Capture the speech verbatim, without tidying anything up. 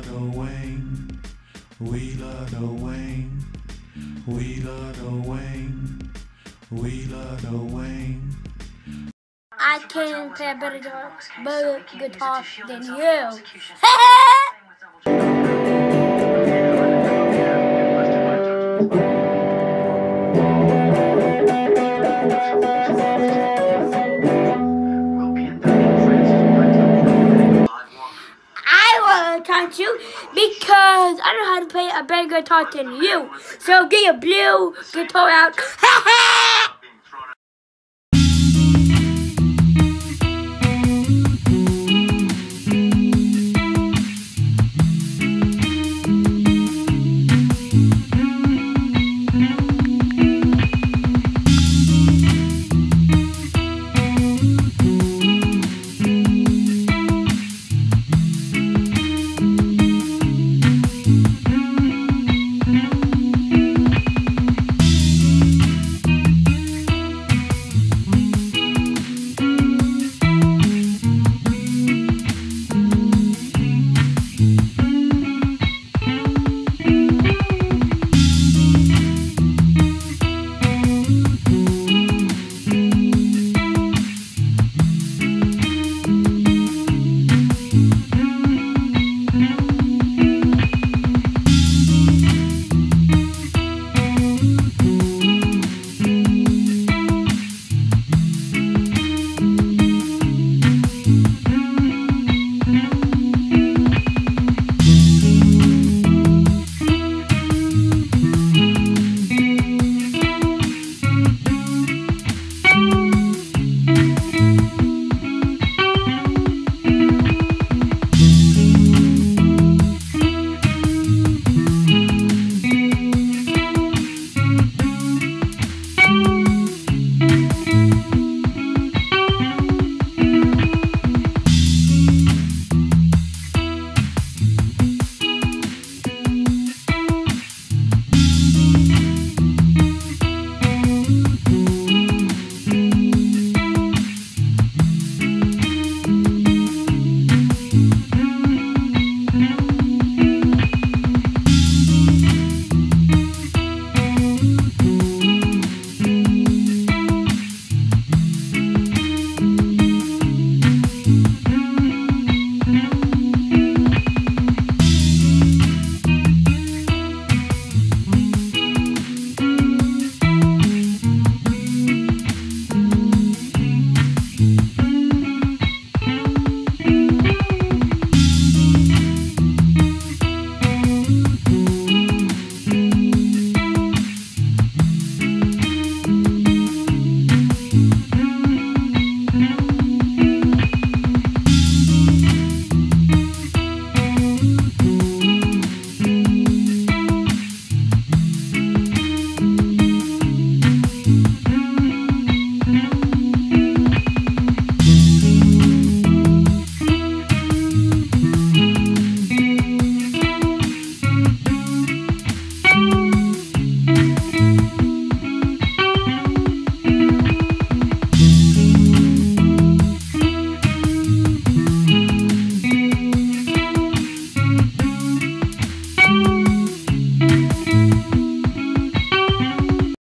the Wayne. We love the Wayne. We love the Wayne. We love the Wayne. I can play a better guitar, better guitar than you. I want to taunt you because I know how to play a better guitar than you. So get your blue guitar out.